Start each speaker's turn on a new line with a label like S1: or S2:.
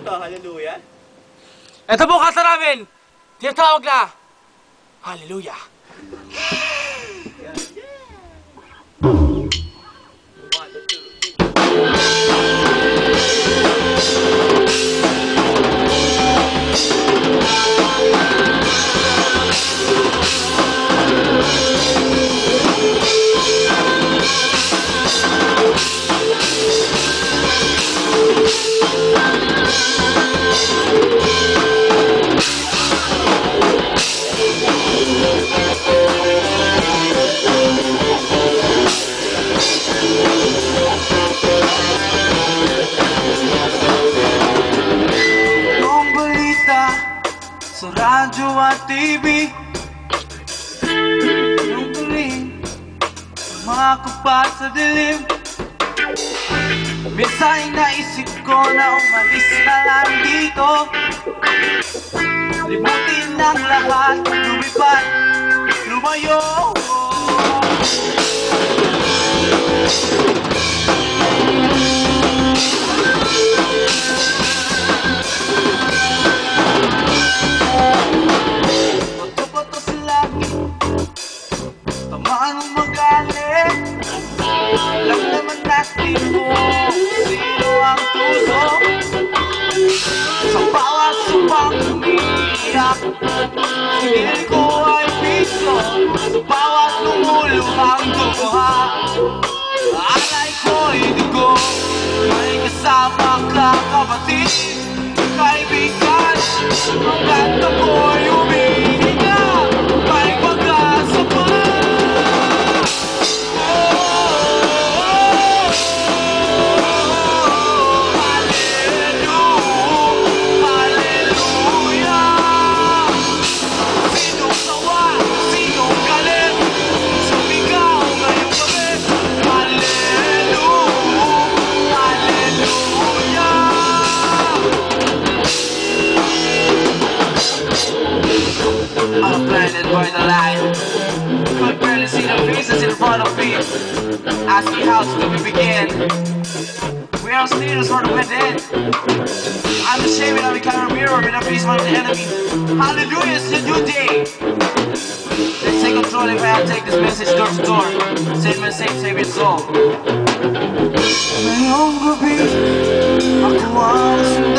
S1: to, hallelujah.
S2: Ito po kanta namin. Tinatawag na Hallelujah.
S3: Sa radyo at TV, yung tuling mga kapat sa dilim. Minsan naisip ko na umalis na lang dito, limutin ang lahat, lumipat, lumayo. Tamaan magalit, alam naman natin kung sino ang tusok sa bawat supang umiiyak. Sinil ko ay piso sa bawat lumuluhang dugo. Alay ko'y dugo, may kasama ka kapatid, kaibigan. Ang ganda ko'y umihinga, may pag-asa pa. I'm blinded by the light, could barely see the faces in front of me, asking how do we begin. We are leaders for the within. I'm ashamed that we carry a mirror with a face of the enemy. Hallelujah, it's a new day. Let's take control if I take this message door to door. Save my save your soul. Ngayong gabi, ako ang